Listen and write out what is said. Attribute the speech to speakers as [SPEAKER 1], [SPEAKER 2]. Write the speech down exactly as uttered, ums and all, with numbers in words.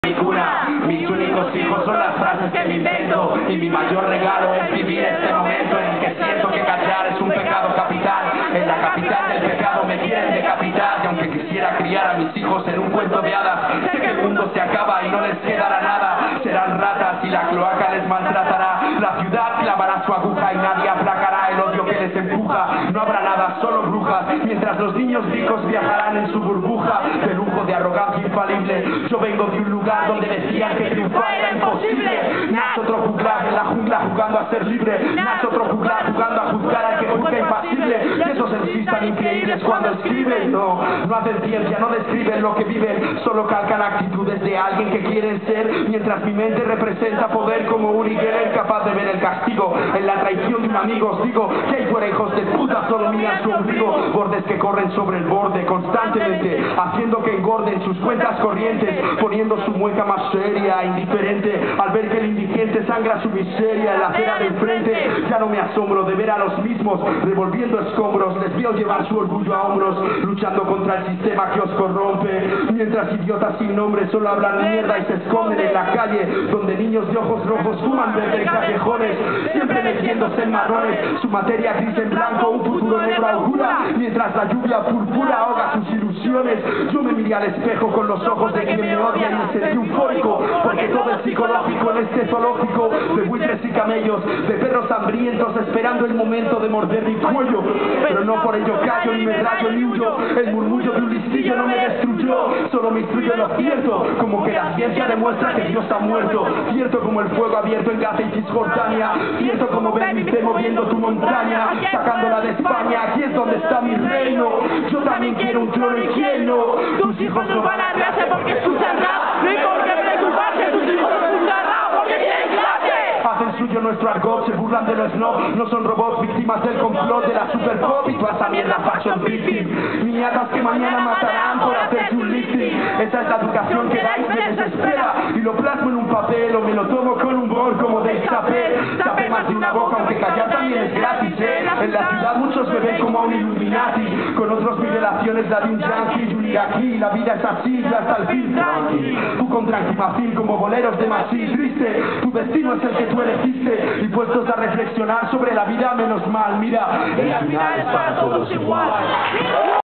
[SPEAKER 1] Mi cuna, mis únicos hijos son las frases que me invento, y mi mayor regalo es vivir este momento en el que siento que callar es un pecado capital. En la capital del pecado me quieren decapitar, y aunque quisiera criar a mis hijos en un cuento de hadas, sé que el mundo se acaba y no les quedará nada. Serán ratas y la cloaca les maltratará, la ciudad clavará su aguja y nadie aplacará el odio que les empuja. No habrá nada, solo brujas, mientras los niños ricos viajarán en su burbuja de lujo, de arrogancia infalible. Yo vengo de un lugar donde decían que triunfar era imposible. Nace otro juglar en la jungla jugando a ser libre, nace otro juglar jugando a juzgar al que juzga impasible. Y esos M Cs tan increíbles cuando escriben, no, no hacen ciencia, no describen lo que viven, solo calcan actitudes de alguien que quieren ser, mientras mi mente representa poder como un higuera incapaz de ver el castigo en la traición de un amigo. Os digo que hay fuera hijos de puta solo miran su ombligo, bordes que corren sobre el borde constantemente, haciendo que engorden sus cuentas corrientes, poniendo su mueca más seria, indiferente, al ver que el indigente sangra su miseria en la acera del frente. Ya no me asombro de ver a los mismos revolviendo escombros, les veo llevar su orgullo a hombros, luchando contra el sistema que os corrompe, mientras idiotas sin nombre solo hablan mierda y se esconden en la calle, donde niños de ojos rojos fuman verde en callejones, siempre metiéndose en marrones, su materia gris en blanco un futuro negro augura, mientras la lluvia púrpura ahoga sus ilusiones. Yo me miré al espejo con los ojos de quien me odia y me sentí eufórico, porque todo es psicológico en este zoológico de buitres y camellos, de perros hambrientos esperando el momento de morder mi cuello, pero no por ello callo ni me rayo ni huyo. El murmullo de un listillo no me destruyó, solo me instruyó lo cierto, como que la ciencia demuestra que Dios ha muerto, cierto como el fuego abierto en Gaza y Cisjordania, cierto como ver mi fe moviendo tu montaña, sacándola de España. Aquí es donde está mi reino, yo también quiero un trono y quién no. Tus hijos no van a clase porque escuchan rap, no hay por qué preocuparse, tus hijos no escuchan rap porque tienen clase. Hacen suyo nuestro argot, se burlan de los snob, no son robots víctimas del complot de la super pop y toda esa mierda fashion victim, niñatas que mañana matarán por hacer un lifting. Esa es la educación que dais, me desespera, y lo plasmo en un papel o me lo tomo con un bol como de Isabel. Tapé más de una boca aunque callar también es gratis, eh. En la ciudad muchos me ven como a un Illuminati, con otros mi relación es la de un yankee. Y aquí la vida es así y hasta el fin tranqui, tú con tranquimacil como boleros de Masí. Triste, tu destino es el que tú elegiste, y puestos a reflexionar sobre la vida menos mal, mira, el final es para todos igual.